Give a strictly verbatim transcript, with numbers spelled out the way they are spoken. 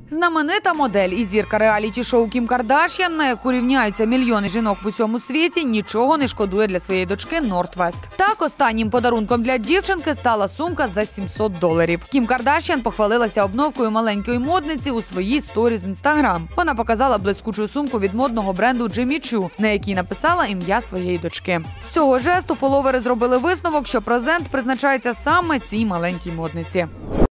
Знаменита модель і зірка реаліті-шоу Кім Кардаш'ян, на яку рівняються мільйони жінок в усьому світі, нічого не шкодує для своєї дочки Норт Вест. Так, останнім подарунком для дівчинки стала сумка за сімсот доларів. Кім Кардаш'ян похвалилася обновкою маленької модниці у своїй сторі з Інстаграм. Вона показала блискучу сумку від модного бренду Джиммі Чу, на якій написала ім'я своєї дочки. З цього жесту фоловери зробили висновок, що презент призначається саме цій маленькій модниці.